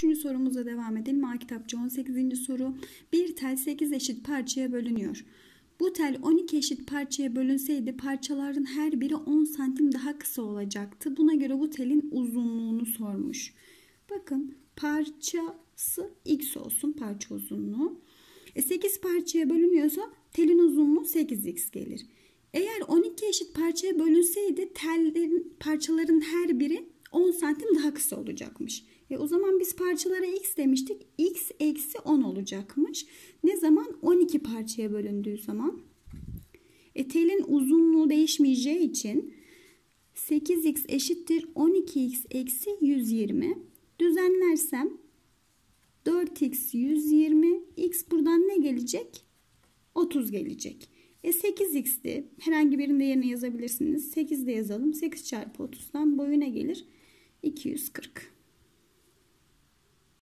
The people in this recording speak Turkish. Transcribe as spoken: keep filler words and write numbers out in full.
üçüncü sorumuza devam edelim. A kitapçı on sekizinci soru. Bir tel sekiz eşit parçaya bölünüyor. Bu tel on iki eşit parçaya bölünseydi parçaların her biri on santim daha kısa olacaktı. Buna göre bu telin uzunluğunu sormuş. Bakın parçası x olsun, parça uzunluğu. E sekiz parçaya bölünüyorsa telin uzunluğu sekiz x gelir. Eğer on iki eşit parçaya bölünseydi tellerin, parçaların her biri on santim daha kısa olacakmış. E o zaman biz parçalara x demiştik. X eksi on olacakmış. Ne zaman? on iki parçaya bölündüğü zaman. E telin uzunluğu değişmeyeceği için sekiz x eşittir on iki x eksi yüz yirmi. Düzenlersem dört x yüz yirmi. X buradan ne gelecek? otuz gelecek. E sekiz x'ti. Herhangi birinde yerine yazabilirsiniz. sekiz de yazalım. sekiz çarpı otuzdan boyu ne gelir? iki yüz kırk.